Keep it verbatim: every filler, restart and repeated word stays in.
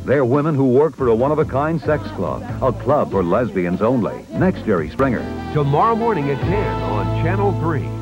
They're women who work for a one-of-a-kind sex club, a club for lesbians only. Next, Jerry Springer. Tomorrow morning at ten on Channel three.